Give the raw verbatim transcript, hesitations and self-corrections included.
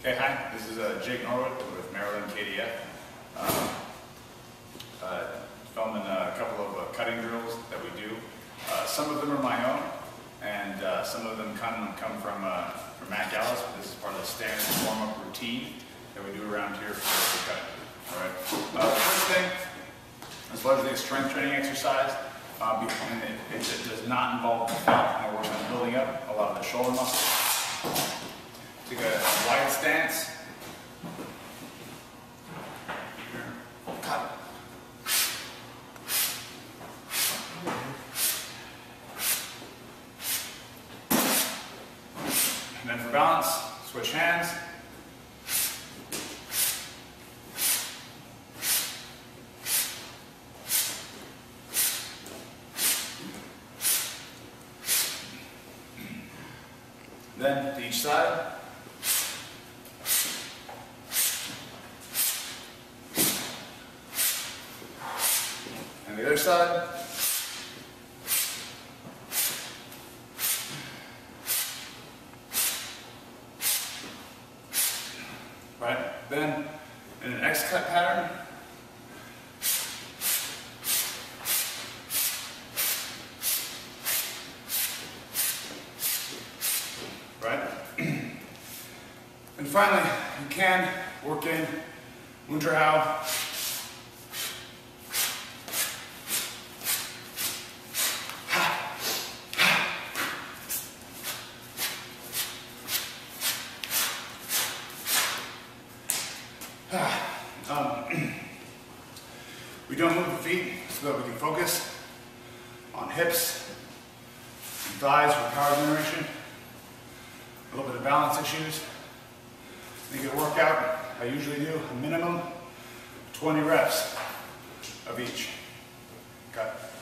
Okay, hi, this is uh, Jake Norwood with Maryland M K D F. Uh, uh, filming a couple of uh, cutting drills that we do. Uh, some of them are my own, and uh, some of them come, come from, uh, from Matt Gallis, but this is part of the standard warm-up routine that we do around here for, for cutting. All right. Uh, the first thing is largely a strength training exercise, uh, and it, it, it does not involve the fat, and we're working on building up a lot of the shoulder muscle. Take a wide stance. Cut. And then for balance, switch hands. Then to each side. And the other side. Right? Then in an X cut pattern. Right? And finally, you can work in Unterhau. Um, we don't move the feet so that we can focus on hips and thighs for power generation. A little bit of balance issues. To get a workout, I usually do a minimum twenty reps of each. Cut.